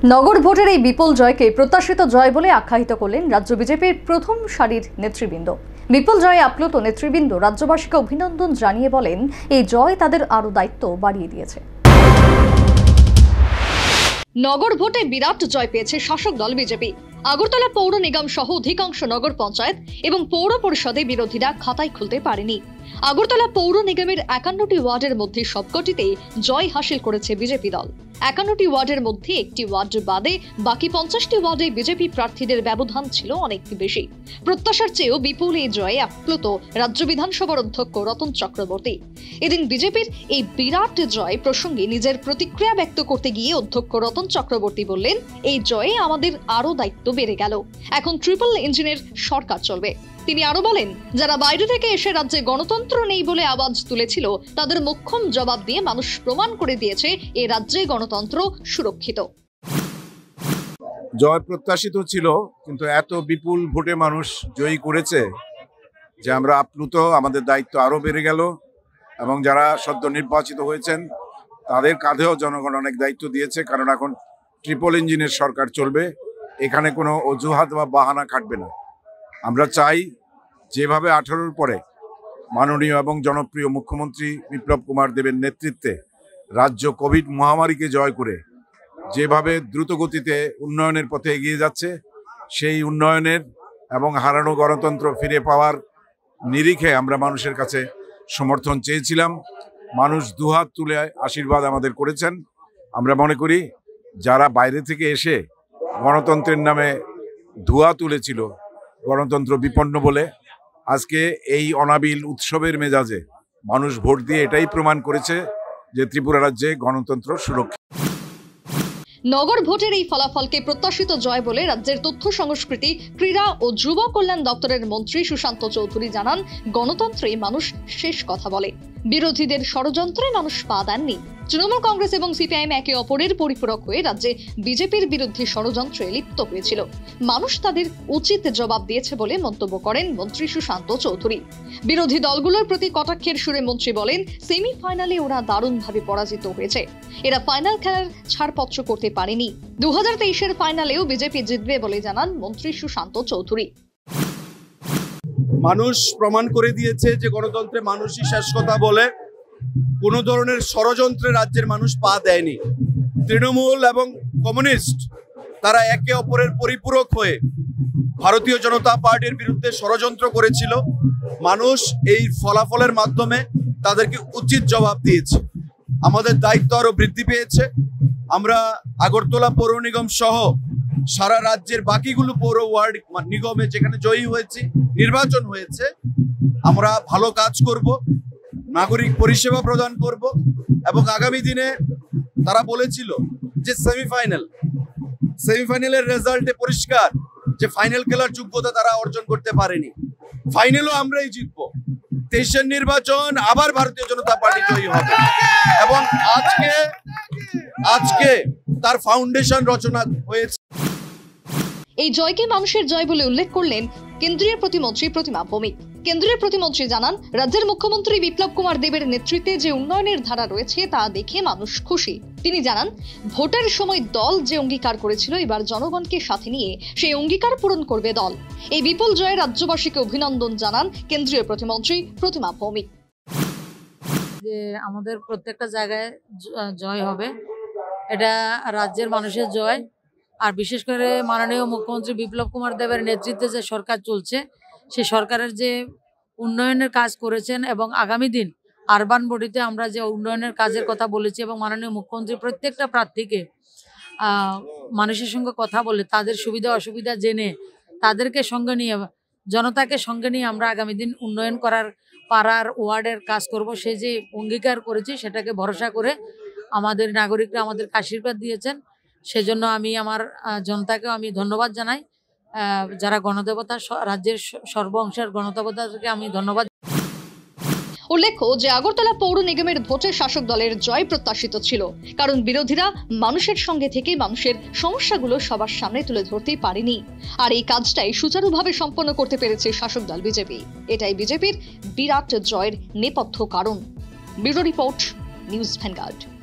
নগর ভোটের এই বিপুল জয়কে প্রত্যাশিত জয় বলে আখ্যায়িত করলেন রাজ্য বিজেপির প্রথম সারির নেতৃবৃন্দ। বিপুল জয়ে আপ্লুত নেতৃবৃন্দ রাজ্যবাসীকে অভিনন্দন জানিয়ে বলেন, এই জয় তাদের আরও দায়িত্ব বাড়িয়ে দিয়েছে। নগর ভোটে বিরাট জয় পেয়েছে শাসক দল বিজেপি। আগরতলা পৌর নিগম সহ অধিকাংশ নগর পঞ্চায়েত এবং পৌর পরিষদে বিরোধীরা খাতায় খুলতে পারেনি। আগরতলা পৌর নিগমের 51টি ওয়ার্ডের মধ্যে সবকটিতেই জয় হাসিল করেছে বিজেপি দল। 51টি ওয়ার্ডের মধ্যে একটি ওয়ার্ড বাদে বাকি 50টি ওয়ার্ডে বিজেপি প্রার্থীদের ব্যবধান ছিল অনেক বেশি। প্রত্যাশার চেয়েও বিপুল এই জয়ে আপ্লুত রাজ্য বিধানসভার অধ্যক্ষ রতন চক্রবর্তী। এদিন বিজেপির এই বিরাট জয় প্রসঙ্গে নিজের প্রতিক্রিয়া ব্যক্ত করতে গিয়ে অধ্যক্ষ রতন চক্রবর্তী বললেন, এই জয়ে আমাদের আরও দায়িত্ব বেড়ে গেল। এখন ট্রিপল ইঞ্জিনের সরকার চলবে। তিনি আরো বলেন, যারা বাইরে থেকে এসে রাজ্যে গণতন্ত্র নেই বলে আওয়াজ তুলেছিল, তাদের মোক্ষম জবাব দিয়ে মানুষ প্রমাণ করে দিয়েছে এ রাজ্যে গণতন্ত্র সুরক্ষিত। জয় প্রত্যাশিত ছিল, কিন্তু এত বিপুল ভোটে মানুষ জয়ী করেছে যে আমরা আপ্লুত। আমাদের দায়িত্ব আরো বেড়ে গেল এবং যারা সদ্য নির্বাচিত হয়েছেন তাদের কাঁধেও জনগণ অনেক দায়িত্ব দিয়েছে, কারণ এখন ট্রিপল ইঞ্জিনের সরকার চলবে। এখানে কোনো অজুহাত বা বাহানা খাটবে না। আমরা চাই যেভাবে 18-র পরে মাননীয় এবং জনপ্রিয় মুখ্যমন্ত্রী বিপ্লব কুমার দেবের নেতৃত্বে রাজ্য কোভিড মহামারীকে জয় করে যেভাবে দ্রুত গতিতে উন্নয়নের পথে এগিয়ে যাচ্ছে, সেই উন্নয়নের এবং হারানো গণতন্ত্র ফিরে পাওয়ার নিরিখে আমরা মানুষের কাছে সমর্থন চেয়েছিলাম। মানুষ দুহাত তুলে আশীর্বাদ আমাদের করেছেন। আমরা মনে করি যারা বাইরে থেকে এসে গণতন্ত্রের নামে ধোঁয়া তুলেছিল, গণতন্ত্র বিপন্ন বলে, আজকে এই অনাবিল উৎসবের মেজাজে মানুষ ভোট দিয়ে এটাই প্রমাণ করেছে যে ত্রিপুরা রাজ্যে গণতন্ত্র সুরক্ষিত। নগর ভোটের এই ফলাফলকে প্রত্যাশিত জয় বলে রাজ্যের তথ্য সংস্কৃতি, ক্রীড়া ও যুব কল্যাণ দপ্তরের মন্ত্রী সুশান্ত চৌধুরী জানান, গণতন্ত্রে মানুষ শেষ কথা বলে। বিরোধীদের ষড়যন্ত্রে মানুষ পা দেননি। তৃণমূল কংগ্রেস এবং সিপিআইএম একে অপরের পরিপূরক হয়ে রাজ্যে বিজেপির বিরুদ্ধে ষড়যন্ত্রে লিপ্ত হয়েছিল। মানুষ তাদের উচিত জবাব দিয়েছে বলে মন্তব্য করেন মন্ত্রী সুশান্ত চৌধুরী। বিরোধী দলগুলোর প্রতি কটাক্ষের সুরে মন্ত্রী বলেন, সেমিফাইনালে ওরা দারুণভাবে পরাজিত হয়েছে। এরা ফাইনাল খেলার ছাড়পত্র করতে পারেনি। 2023-এর ফাইনালেও বিজেপি জিতবে বলে জানান মন্ত্রী সুশান্ত চৌধুরী। মানুষ প্রমাণ করে দিয়েছে যে গণতন্ত্রে মানুষই শেষ কথা বলে। কোনো ধরনের ষড়যন্ত্রে রাজ্যের মানুষ পা দেয়নি। তৃণমূল এবং কমিউনিস্ট তারা একে অপরের পরিপূরক হয়ে ভারতীয় জনতা পার্টির বিরুদ্ধে ষড়যন্ত্র করেছিল। মানুষ এই ফলাফলের মাধ্যমে তাদেরকে উচিত জবাব দিয়েছে। আমাদের দায়িত্ব আরো বৃদ্ধি পেয়েছে। আমরা আগরতলা পৌর নিগম সহ সারা রাজ্যের বাকিগুলো পৌর ওয়ার্ড নিগমে যেখানে জয়ী হয়েছি, নির্বাচন হয়েছে, আমরা ভালো কাজ করব, নাগরিক পরিষেবা প্রদান করব এবং আগামী দিনে তারা বলেছিল যে সেমিফাইনালের রেজাল্টে পরিষ্কার যে ফাইনাল খেলার যোগ্যতা তারা অর্জন করতে পারেনি। ফাইনালও আমরাই জিতবো। 23-এর নির্বাচন আবার ভারতীয় জনতা পার্টি জয়ী হবে এবং আজকে তার ফাউন্ডেশন রচনা হয়েছে। এই জয়কে মানুষের জয় বলে উল্লেখ করলেন কেন্দ্রীয় প্রতিমন্ত্রী প্রতিমা ভৌমিক। কেন্দ্রীয় প্রতিমন্ত্রী জানান, রাজ্যের মুখ্যমন্ত্রী বিপ্লব কুমার দেবের নেতৃত্বে যে উন্নয়নের ধারা রয়েছে তা দেখে মানুষ খুশি। তিনি জানান, ভোটের সময় দল যে অঙ্গীকার করেছিল, এবার জনগণকে সাথে নিয়ে সেই অঙ্গীকার পূরণ করবে দল। এই বিপুল জয়ে রাজ্যবাসীকে অভিনন্দন জানান কেন্দ্রীয় প্রতিমন্ত্রী প্রতিমা ভৌমিক। যে আমাদের প্রত্যেকটা জায়গায় জয় হবে, এটা রাজ্যের মানুষের জয়। আর বিশেষ করে মাননীয় মুখ্যমন্ত্রী বিপ্লব কুমার দেবের নেতৃত্বে যে সরকার চলছে, সেই সরকারের যে উন্নয়নের কাজ করেছেন এবং আগামী দিন আরবান বডিতে আমরা যে উন্নয়নের কাজের কথা বলেছি এবং মাননীয় মুখ্যমন্ত্রী প্রত্যেকটা প্রার্থীকে মানুষের সঙ্গে কথা বলে তাদের সুবিধা অসুবিধা জেনে তাদেরকে সঙ্গে নিয়ে, জনতাকে সঙ্গে নিয়ে আমরা আগামী দিন উন্নয়ন করার, পাড়ার ওয়ার্ডের কাজ করব। সে যে অঙ্গীকার করেছি সেটাকে ভরসা করে আমাদের নাগরিকরা আমাদেরকে আশীর্বাদ দিয়েছেন। সেজন্য আমি আমার জনতাকেও আমি ধন্যবাদ জানাই। যারা গণদেবতা, রাজ্যের সর্ব অংশের গণদেবতাকে আমি ধন্যবাদ। উল্লেখ্য যে আগরতলা পৌর নিগমের ভোটে শাসক দলের জয় প্রত্যাশিত ছিল, কারণ বিরোধীরা মানুষের সঙ্গে থেকে মানুষের সমস্যাগুলো সবার সামনে তুলে ধরতেই পারেনি। আর এই কাজটাই সুচারুভাবে সম্পন্ন করতে পেরেছে শাসক দল বিজেপি। এটাই বিজেপির বিরাট জয়ের নেপথ্য কারণ। Bureau report, News vanguard.